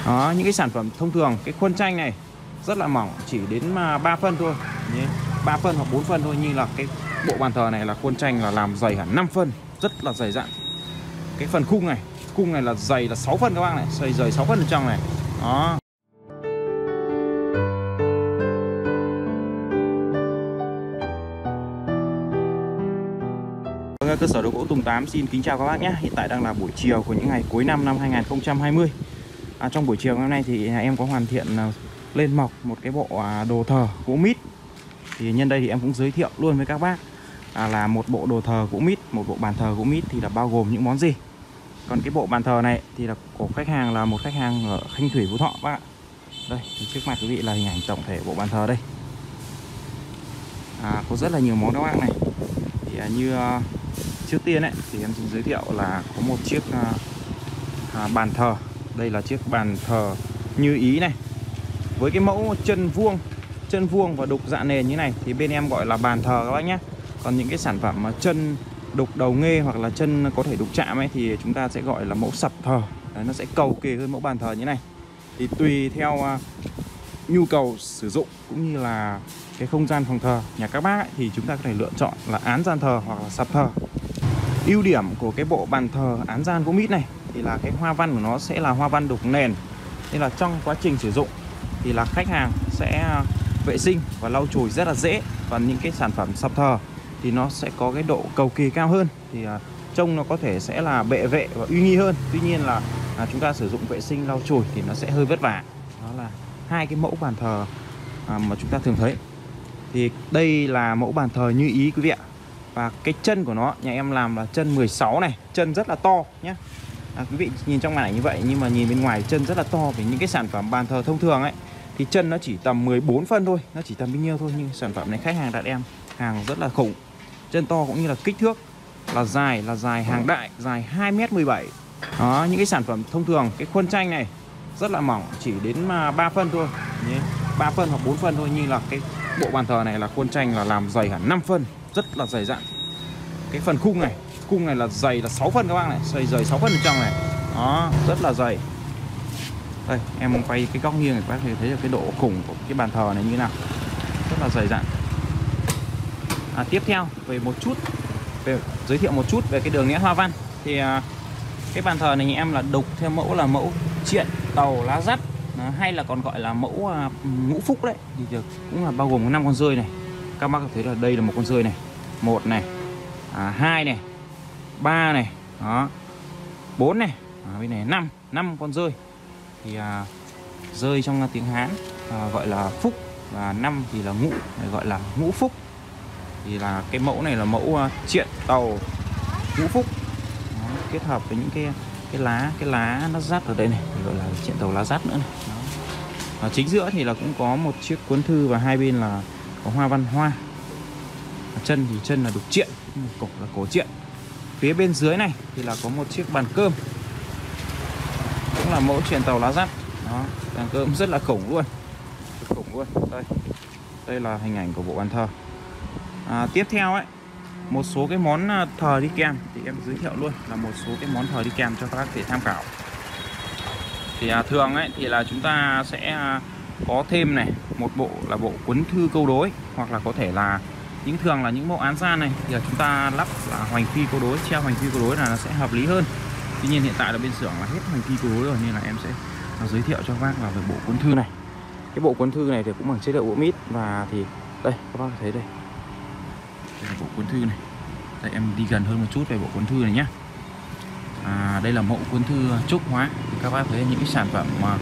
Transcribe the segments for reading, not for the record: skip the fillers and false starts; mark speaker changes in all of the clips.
Speaker 1: Đó, những cái sản phẩm thông thường, cái khuôn tranh này rất là mỏng, chỉ đến 3 phân thôi, 3 phân hoặc 4 phân thôi. Như là cái bộ bàn thờ này là khuôn tranh là làm dày hẳn 5 phân, rất là dày dặn. Cái phần khung này là dày là 6 phân các bác này, dày 6 phân ở trong này. Đó. Cơ sở đồ gỗ Tùng 8 xin kính chào các bác nhé. Hiện tại đang là buổi chiều của những ngày cuối năm 2020. Trong buổi chiều hôm nay thì em có hoàn thiện lên mộc một cái bộ đồ thờ gỗ mít. Thì nhân đây thì em cũng giới thiệu luôn với các bác là một bộ đồ thờ gỗ mít, một bộ bàn thờ gỗ mít thì là bao gồm những món gì. Còn cái bộ bàn thờ này thì là của khách hàng là một khách hàng ở Thanh Thủy, Phú Thọ các bạn. Đây, trước mặt quý vị là hình ảnh tổng thể bộ bàn thờ đây. Có rất là nhiều món các bác này. Thì như trước tiên ấy, thì em xin giới thiệu là có một chiếc bàn thờ. Đây là chiếc bàn thờ như ý này, với cái mẫu chân vuông và đục dạ nền như này thì bên em gọi là bàn thờ các bác nhé. Còn những cái sản phẩm mà chân đục đầu nghê hoặc là chân có thể đục chạm ấy thì chúng ta sẽ gọi là mẫu sập thờ. Đấy, nó sẽ cầu kỳ hơn mẫu bàn thờ như này. Thì tùy theo nhu cầu sử dụng cũng như là cái không gian phòng thờ nhà các bác ấy, thì chúng ta có thể lựa chọn là án gian thờ hoặc là sập thờ. Ưu điểm của cái bộ bàn thờ án gian gỗ mít này thì là cái hoa văn của nó sẽ là hoa văn đục nền, nên là trong quá trình sử dụng thì là khách hàng sẽ vệ sinh và lau chùi rất là dễ. Còn những cái sản phẩm sập thờ thì nó sẽ có cái độ cầu kỳ cao hơn, thì trông nó có thể sẽ là bệ vệ và uy nghi hơn. Tuy nhiên là chúng ta sử dụng vệ sinh lau chùi thì nó sẽ hơi vất vả. Đó là hai cái mẫu bàn thờ mà chúng ta thường thấy. Thì đây là mẫu bàn thờ như ý quý vị ạ. Và cái chân của nó nhà em làm là chân 16 này, chân rất là to nhé. Quý vị nhìn trong màn ảnh như vậy nhưng mà nhìn bên ngoài chân rất là to. Vì những cái sản phẩm bàn thờ thông thường ấy thì chân nó chỉ tầm 14 phân thôi, nó chỉ tầm bao nhiêu thôi. Nhưng sản phẩm này khách hàng đặt em hàng rất là khủng, chân to cũng như là kích thước là dài hàng đại, dài 2m17. Đó, những cái sản phẩm thông thường, cái khuôn tranh này rất là mỏng, chỉ đến 3 phân thôi, 3 phân hoặc 4 phân thôi. Như là cái bộ bàn thờ này là khuôn tranh là làm dày hẳn 5 phân, rất là dày dặn. Cái phần khung này là dày là 6 phân các bác này, dày 6 phân ở trong này. Đó, rất là dày. Đây, em quay cái góc nghiêng để các bác thấy được cái độ khủng của cái bàn thờ này như thế nào. Rất là dày dặn. Tiếp theo giới thiệu một chút về cái đường nét hoa văn. Thì cái bàn thờ này em là đục theo mẫu là mẫu triện tàu lá dắt, hay là còn gọi là mẫu ngũ phúc đấy. Thì cũng là bao gồm 5 con rơi này. Các bác có thấy là đây là một con rơi này, 1 này, 2 này, 3 này, đó, 4 này, bên này 5 con rơi. Thì rơi trong tiếng Hán gọi là phúc, và 5 thì là ngũ, gọi là ngũ phúc. Thì là cái mẫu này là mẫu triện tàu ngũ phúc. Đó, kết hợp với những cái lá nó dắt ở đây này, gọi là triện tàu lá dắt nữa này. Đó. Chính giữa thì là cũng có một chiếc cuốn thư và hai bên là có hoa văn hoa. Chân thì chân là đục triện, cổ là cổ triện. Phía bên dưới này thì là có một chiếc bàn cơm, cũng là mẫu triện tàu lá dắt. Đó, bàn cơm rất là khủng luôn. Đây là hình ảnh của bộ bàn thờ. Tiếp theo ấy, một số cái món thờ đi kèm thì em giới thiệu luôn là một số cái món thờ đi kèm cho các bác để tham khảo. Thì thường ấy thì là chúng ta sẽ có thêm này một bộ là bộ cuốn thư câu đối, hoặc là có thể là thường là những mẫu án gian này thì là chúng ta lắp là hoành phi câu đối, treo hoành phi câu đối là nó sẽ hợp lý hơn. Tuy nhiên hiện tại là bên xưởng là hết hoành phi câu đối rồi, nên là em sẽ giới thiệu cho các bác là về bộ cuốn thư này. Cái bộ cuốn thư này thì cũng bằng chất liệu gỗ mít, và thì đây các bác thấy đây là bộ cuốn thư này. Đây, em đi gần hơn một chút về bộ cuốn thư này nhé. Đây là mẫu cuốn thư trúc hóa. Thì các bác thấy những cái sản phẩm mà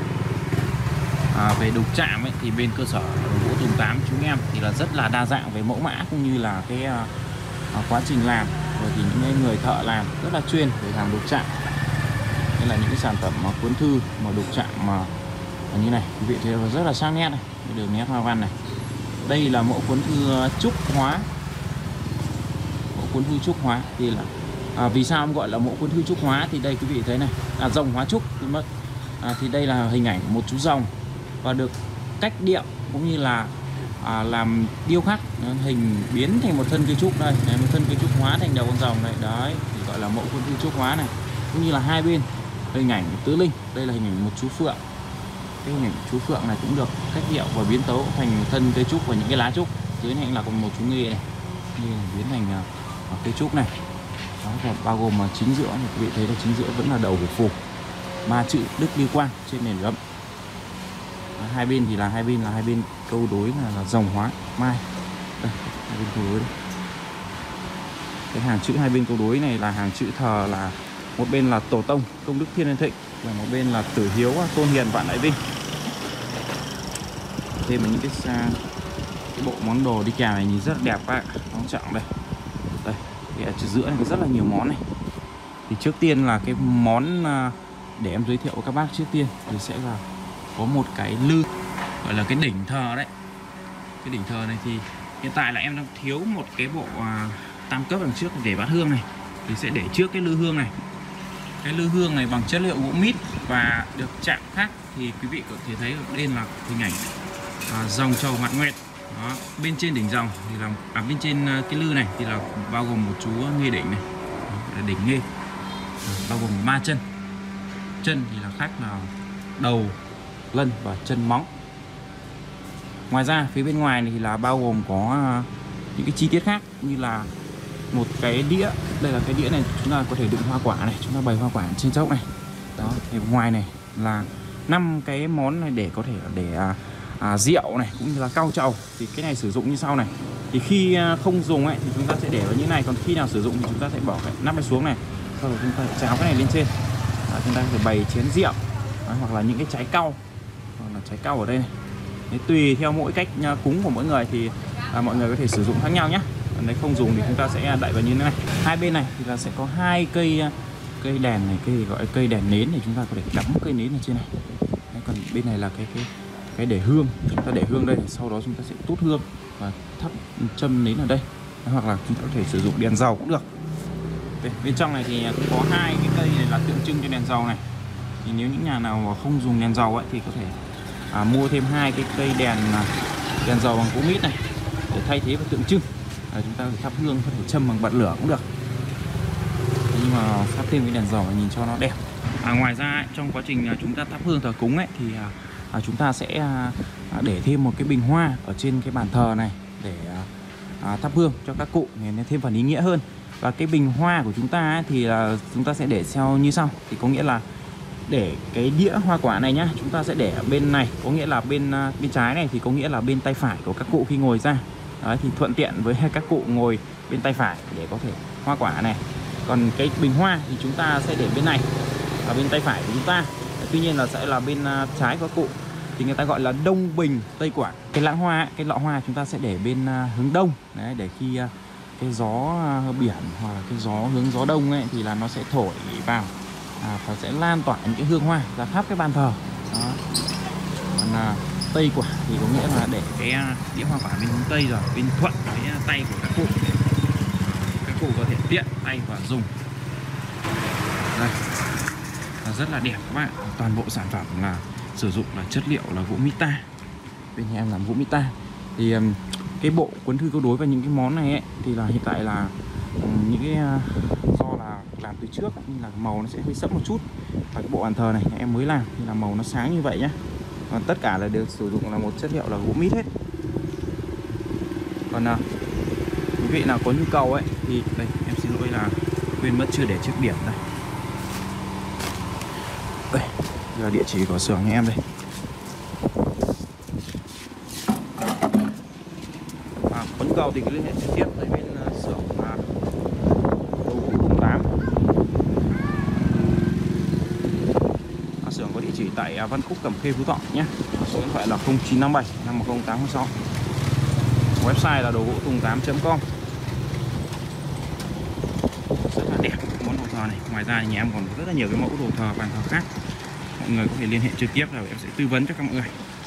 Speaker 1: về đục chạm ấy, thì bên cơ sở gỗ Tùng 8 chúng em thì là rất là đa dạng về mẫu mã cũng như là cái quá trình làm. Rồi thì những người thợ làm rất là chuyên để làm đục chạm. Đây là những cái sản phẩm mà cuốn thư mà đục chạm mà như này, quý vị thấy rất là sang nét này, cái đường nét hoa văn này. Đây là mẫu cuốn thư trúc hóa. Mẫu cuốn thư trúc hóa thì là vì sao em gọi là mẫu cuốn thư trúc hóa thì đây quý vị thấy này, rồng hóa trúc thì đây là hình ảnh của một chú rồng và được cách điệu cũng như là làm điêu khắc hình biến thành một thân cây trúc. Đây, một thân cây trúc hóa thành đầu con rồng này. Đấy thì gọi là mẫu cuốn thư trúc hóa này. Cũng như là hai bên hình ảnh tứ linh. Đây là hình ảnh một chú phượng. Cái hình ảnh chú phượng này cũng được cách điệu và biến tấu thành thân cây trúc và những cái lá trúc. Dưới này là còn một chú nghê này, nghê này biến thành cây trúc này. Đó, và bao gồm chính giữa này, quý vị thấy là chính giữa vẫn là đầu của phù, ma chữ Đức Lưu Quang trên nền gấm. Hai bên thì là hai bên câu đối là dòng hóa mai. Đây, hai bên câu đối đây. Cái hàng chữ hai bên câu đối này là hàng chữ thờ, là một bên là Tổ Tông Công Đức Thiên Ân Thịnh và một bên là Tử Hiếu Tôn Hiền Vạn Đại Vinh. Thêm là những cái bộ món đồ đi kèm này nhìn rất là đẹp các bạn, quan trọng đây. Đây, thì ở giữa này có rất là nhiều món này. Thì trước tiên là cái món để em giới thiệu với các bác trước tiên thì sẽ là có một cái lư, gọi là cái đỉnh thờ đấy. Cái đỉnh thờ này thì hiện tại là em đang thiếu một cái bộ tam cấp đằng trước để bát hương này, thì sẽ để trước cái lư hương này. Cái lư hương này bằng chất liệu gỗ mít và được chạm khắc, thì quý vị có thể thấy ở đây là hình ảnh dòng trầu Mạn Nguyệt. Đó, bên trên đỉnh dòng thì là bên trên cái lư này thì là bao gồm một chú nghê đỉnh này. Đó, là đỉnh nghê. Bao gồm 3 chân. Chân thì là khắc là đầu, lân và chân móng. Ngoài ra phía bên ngoài này thì là bao gồm có những cái chi tiết khác, như là một cái đĩa. Đây là cái đĩa này chúng ta có thể đựng hoa quả này, chúng ta bày hoa quả trên chốc này. Đó, thì ngoài này là 5 cái món này để có thể để rượu này cũng như là cau trầu. Thì cái này sử dụng như sau này. Thì khi không dùng ấy thì chúng ta sẽ để vào như này, còn khi nào sử dụng thì chúng ta sẽ bỏ cái nắp này xuống này, sau rồi chúng ta cháo cái này lên trên. Đó, chúng ta có thể bày chén rượu. Đó, hoặc là những cái trái cau, hoặc là trái cau ở đây này. Đấy, tùy theo mỗi cách cúng của mỗi người thì mọi người có thể sử dụng khác nhau nhé. Còn nếu không dùng thì chúng ta sẽ đậy vào như thế này. Hai bên này thì là sẽ có hai cây đèn này, cây gọi là cây đèn nến, thì chúng ta có thể cắm cây nến ở trên này. Đấy, còn bên này là cái để hương, chúng ta để hương đây, sau đó chúng ta sẽ tút hương và thắp châm nến ở đây. Đấy, hoặc là chúng ta có thể sử dụng đèn dầu cũng được. Bên trong này thì cũng có hai cái cây này là tượng trưng cho đèn dầu này. Thì nếu những nhà nào mà không dùng đèn dầu ấy thì có thể mua thêm hai cái cây đèn dầu bằng gỗ mít này để thay thế và tượng trưng. Chúng ta thắp hương có thể châm bằng bật lửa cũng được, nhưng mà thắp thêm cái đèn dầu nhìn cho nó đẹp. Ngoài ra ấy, trong quá trình chúng ta thắp hương thờ cúng ấy thì chúng ta sẽ để thêm một cái bình hoa ở trên cái bàn thờ này để thắp hương cho các cụ nên thêm phần ý nghĩa hơn. Và cái bình hoa của chúng ta ấy, thì chúng ta sẽ để theo như sau, thì có nghĩa là để cái đĩa hoa quả này nhá, chúng ta sẽ để ở bên này, có nghĩa là bên trái này thì có nghĩa là bên tay phải của các cụ khi ngồi ra. Đấy, thì thuận tiện với các cụ ngồi bên tay phải để có thể hoa quả này. Còn cái bình hoa thì chúng ta sẽ để bên này, ở bên tay phải của chúng ta. Tuy nhiên là sẽ là bên trái của các cụ thì người ta gọi là đông bình tây quả. Cái lẵng hoa, cái lọ hoa chúng ta sẽ để bên hướng đông. Đấy, để khi cái gió biển hoặc là cái hướng gió đông ấy thì là nó sẽ thổi vào và sẽ lan tỏa những cái hương hoa ra khắp cái bàn thờ. Đó. Còn tây quả thì có nghĩa là để cái đĩa hoa quả bên hướng tây, rồi bên thuận với tay của các cụ. Các cụ có thể tiện tay và dùng. Đây, rất là đẹp các bạn. Toàn bộ sản phẩm là sử dụng là chất liệu là gỗ mita. Bên nhà em làm gỗ mita. Thì cái bộ cuốn thư câu đối và những cái món này ấy, thì là hiện tại là những cái do là làm từ trước nên là màu nó sẽ hơi sẫm một chút. Và cái bộ bàn thờ này em mới làm thì là màu nó sáng như vậy nhá. Còn tất cả là được sử dụng là một chất liệu là gỗ mít hết. Còn quý vị nào có nhu cầu ấy thì đây, em xin lỗi là quên mất chưa để chiếc điểm đây. Đây là địa chỉ của xưởng nhà em đây. Có nhu cầu thì cứ liên hệ trực tiếp với bên xưởng đồ gỗ Tùng 8. Xưởng có địa chỉ tại Văn Khúc, Cẩm Khê, Phú Thọ nhé. Số điện thoại là 0957 510 806. Website là đồ gỗ tùng8.com. Rất là đẹp món đồ thờ này. Ngoài ra nhà em còn rất là nhiều cái mẫu đồ thờ bàn thờ khác. Mọi người có thể liên hệ trực tiếp rồi em sẽ tư vấn cho các mọi người.